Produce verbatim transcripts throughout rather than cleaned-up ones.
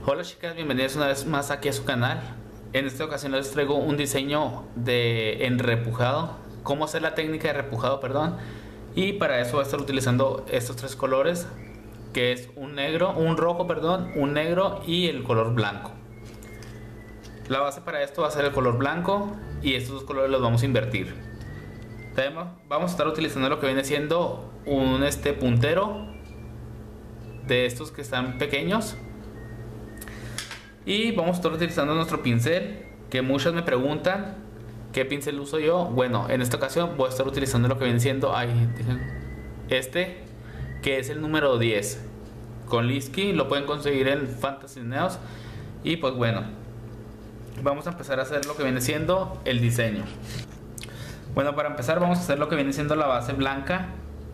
Hola chicas, bienvenidas una vez más aquí a su canal. En esta ocasión les traigo un diseño de en repujado, cómo hacer la técnica de repujado, perdón. Y para eso voy a estar utilizando estos tres colores, que es un negro, un rojo, perdón, un negro y el color blanco. La base para esto va a ser el color blanco y estos dos colores los vamos a invertir. También vamos a estar utilizando lo que viene siendo un este puntero de estos que están pequeños. Y vamos a estar utilizando nuestro pincel, que muchos me preguntan qué pincel uso yo. Bueno, en esta ocasión voy a estar utilizando lo que viene siendo ay, este, que es el número diez con Linsky. Lo pueden conseguir en Fantasy Neos. Y pues bueno, vamos a empezar a hacer lo que viene siendo el diseño. Bueno, para empezar vamos a hacer lo que viene siendo la base blanca,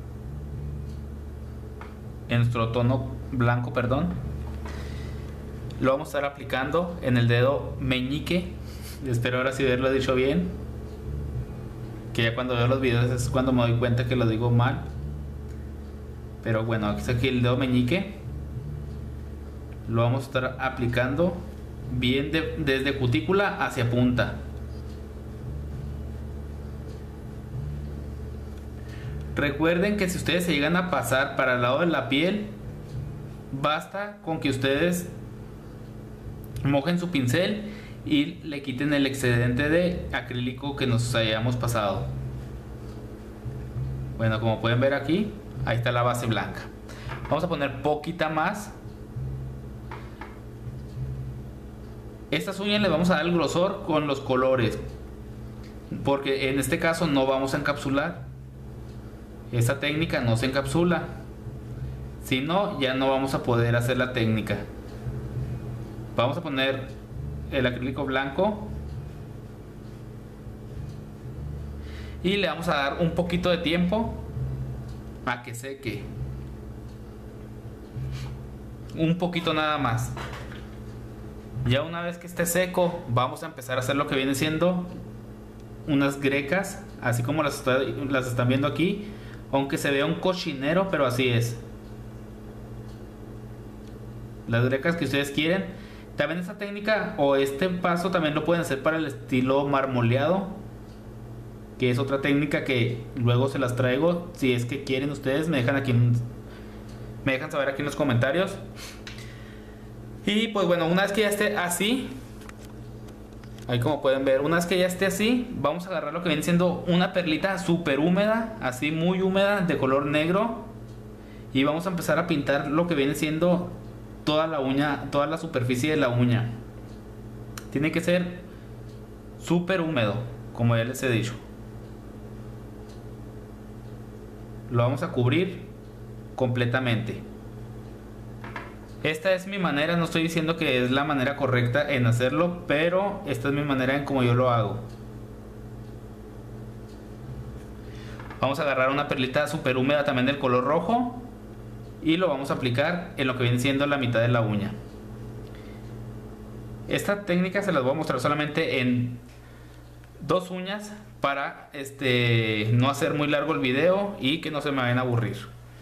en nuestro tono blanco, perdón. Lo vamos a estar aplicando en el dedo meñique. Espero ahora sí haberlo dicho bien, que ya cuando veo los videos es cuando me doy cuenta que lo digo mal. Pero bueno, aquí está aquí el dedo meñique. Lo vamos a estar aplicando bien de, desde cutícula hacia punta. Recuerden que si ustedes se llegan a pasar para el lado de la piel, basta con que ustedes mojen su pincel y le quiten el excedente de acrílico que nos hayamos pasado. Bueno, como pueden ver aquí, ahí está la base blanca. Vamos a poner poquita más. Estas uñas les vamos a dar el grosor con los colores, porque en este caso no vamos a encapsular. Esta técnica no se encapsula, si no ya no vamos a poder hacer la técnica. Vamos a poner el acrílico blanco y le vamos a dar un poquito de tiempo a que seque, un poquito nada más. Ya una vez que esté seco, vamos a empezar a hacer lo que viene siendo unas grecas, así como las, está, las están viendo aquí, aunque se vea un cochinero, pero así es. Las grecas que ustedes quieren. También esta técnica o este paso también lo pueden hacer para el estilo marmoleado, que es otra técnica que luego se las traigo. Si es que quieren ustedes, me dejan aquí, me dejan saber aquí en los comentarios. Y pues bueno, una vez que ya esté así, ahí como pueden ver, una vez que ya esté así, vamos a agarrar lo que viene siendo una perlita súper húmeda, así muy húmeda, de color negro, y vamos a empezar a pintar lo que viene siendo toda la uña, toda la superficie de la uña. Tiene que ser súper húmedo, como ya les he dicho. Lo vamos a cubrir completamente. Esta es mi manera, no estoy diciendo que es la manera correcta en hacerlo, pero esta es mi manera en como yo lo hago. Vamos a agarrar una perlita súper húmeda también del color rojo y lo vamos a aplicar en lo que viene siendo la mitad de la uña. Esta técnica se las voy a mostrar solamente en dos uñas para este no hacer muy largo el video y que no se me vayan a aburrir.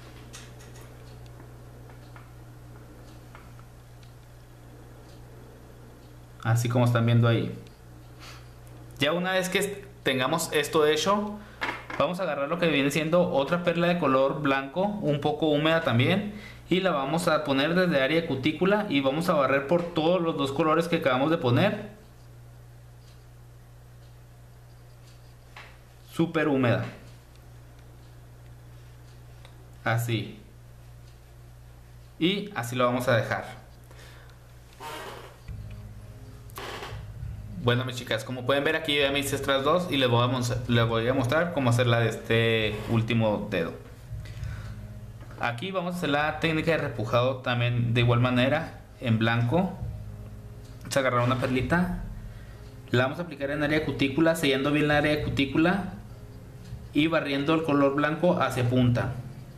Así como están viendo ahí. Ya una vez que tengamos esto hecho, vamos a agarrar lo que viene siendo otra perla de color blanco, un poco húmeda también, y la vamos a poner desde área de cutícula y vamos a barrer por todos los dos colores que acabamos de poner. Súper húmeda. Así. Y así lo vamos a dejar. Bueno, mis chicas, como pueden ver aquí ya me hice estas dos y les voy, a les voy a mostrar cómo hacer la de este último dedo. Aquí vamos a hacer la técnica de repujado también de igual manera en blanco. Vamos a agarrar una perlita, la vamos a aplicar en área de cutícula, sellando bien la área de cutícula y barriendo el color blanco hacia punta.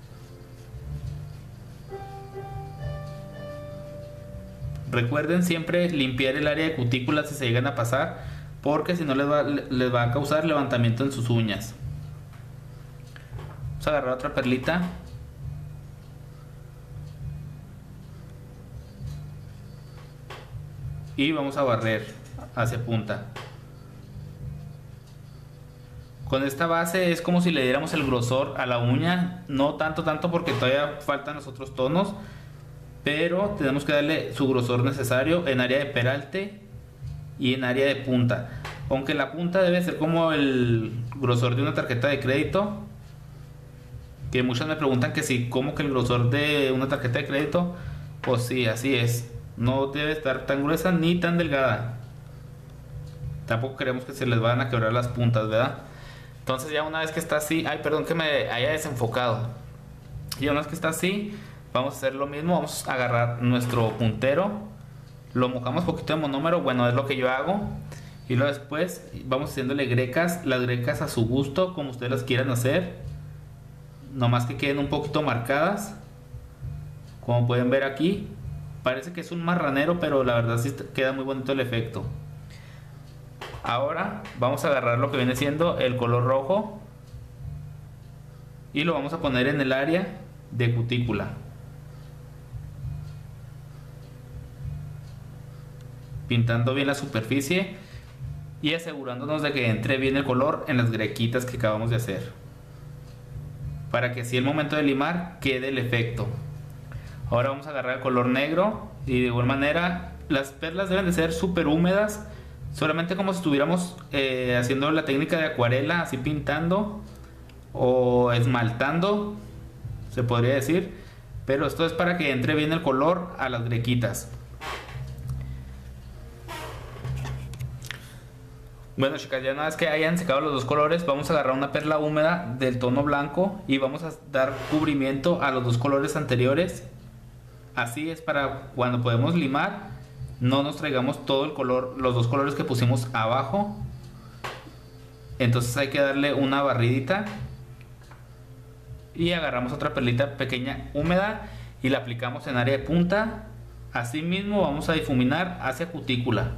Recuerden siempre limpiar el área de cutícula si se llegan a pasar, porque si no les va, les va a causar levantamiento en sus uñas. Vamos a agarrar otra perlita y vamos a barrer hacia punta. Con esta base es como si le diéramos el grosor a la uña, no tanto tanto porque todavía faltan los otros tonos, pero tenemos que darle su grosor necesario en área de peralte y en área de punta, aunque la punta debe ser como el grosor de una tarjeta de crédito, que muchas me preguntan que si como que el grosor de una tarjeta de crédito, pues sí, así es, no debe estar tan gruesa ni tan delgada, tampoco queremos que se les vayan a quebrar las puntas, ¿verdad? Entonces ya una vez que está así, ay perdón que me haya desenfocado, ya una vez que está así, vamos a hacer lo mismo, vamos a agarrar nuestro puntero, lo mojamos poquito de monómero, bueno es lo que yo hago, y luego después vamos haciéndole grecas, las grecas a su gusto, como ustedes las quieran hacer, nomás que queden un poquito marcadas, como pueden ver aquí, parece que es un marranero, pero la verdad sí queda muy bonito el efecto. Ahora vamos a agarrar lo que viene siendo el color rojo y lo vamos a poner en el área de cutícula. Pintando bien la superficie y asegurándonos de que entre bien el color en las grequitas que acabamos de hacer, para que así al momento de limar quede el efecto. Ahora vamos a agarrar el color negro y de igual manera las perlas deben de ser súper húmedas, solamente como si estuviéramos eh, haciendo la técnica de acuarela, así pintando o esmaltando, se podría decir, pero esto es para que entre bien el color a las grequitas. Bueno chicas, ya una vez que hayan secado los dos colores, vamos a agarrar una perla húmeda del tono blanco y vamos a dar cubrimiento a los dos colores anteriores. Así es para cuando podemos limar no nos traigamos todo el color, los dos colores que pusimos abajo. Entonces hay que darle una barridita y agarramos otra perlita pequeña húmeda y la aplicamos en área de punta. Así mismo vamos a difuminar hacia cutícula.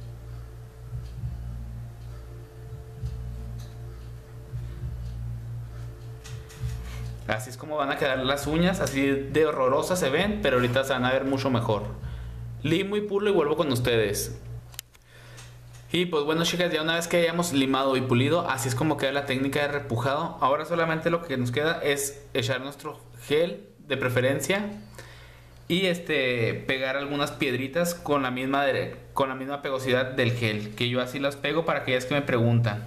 Así es como van a quedar las uñas, así de horrorosas se ven, pero ahorita se van a ver mucho mejor. Limo y pulo y vuelvo con ustedes. Y pues bueno chicas, ya una vez que hayamos limado y pulido, así es como queda la técnica de repujado. Ahora solamente lo que nos queda es echar nuestro gel de preferencia y este pegar algunas piedritas con la misma de, con la misma pegosidad del gel, que yo así las pego para aquellas que me preguntan.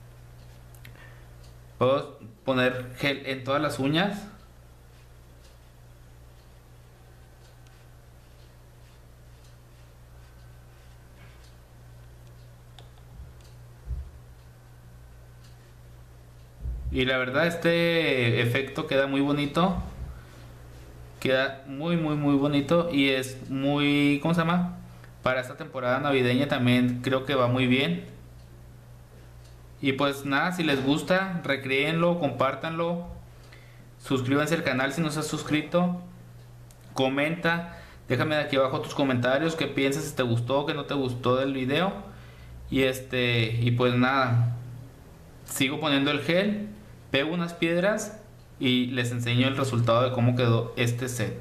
Puedo poner gel en todas las uñas. Y la verdad este efecto queda muy bonito. Queda muy muy muy bonito y es muy, ¿cómo se llama? Para esta temporada navideña también creo que va muy bien. Y pues nada, si les gusta, recréenlo, compártanlo. Suscríbanse al canal si no se has suscrito. Comenta, déjame de aquí abajo tus comentarios, qué piensas, si te gustó, qué no te gustó del video. Y este, y pues nada, sigo poniendo el gel, pego unas piedras y les enseño el resultado de cómo quedó este set.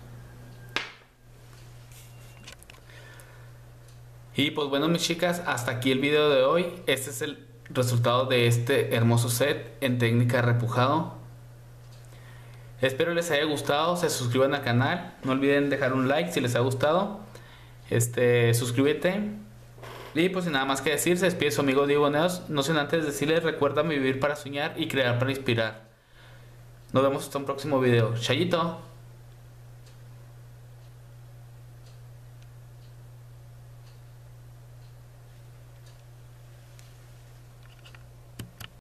Y pues bueno mis chicas, hasta aquí el video de hoy. Este es el resultado de este hermoso set en técnica de repujado. Espero les haya gustado, se suscriban al canal, no olviden dejar un like si les ha gustado. Este, suscríbete. Y pues sin nada más que decir, se despide su amigo Diego Neos. No sin antes decirles, recuerda vivir para soñar y crear para inspirar. Nos vemos hasta un próximo video. Chayito.